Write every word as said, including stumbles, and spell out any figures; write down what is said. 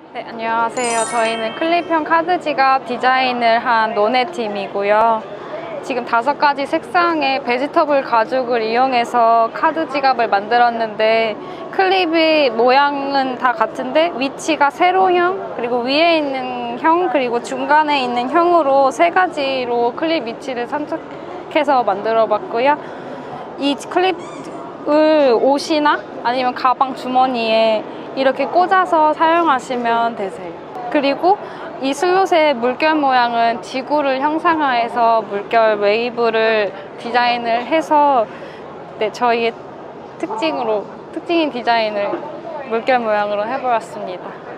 네, 안녕하세요. 저희는 클립형 카드 지갑 디자인을 한 노네팀이고요. 지금 다섯 가지 색상의 베지터블 가죽을 이용해서 카드 지갑을 만들었는데, 클립의 모양은 다 같은데 위치가 세로형, 그리고 위에 있는 형, 그리고 중간에 있는 형으로 세 가지로 클립 위치를 선택해서 만들어 봤고요. 이 클립을 옷이나 아니면 가방 주머니에 이렇게 꽂아서 사용하시면 되세요. 그리고 이 슬롯의 물결 모양은 지구를 형상화해서 물결 웨이브를 디자인을 해서 네, 저희의 특징으로, 특징인 디자인을 물결 모양으로 해보았습니다.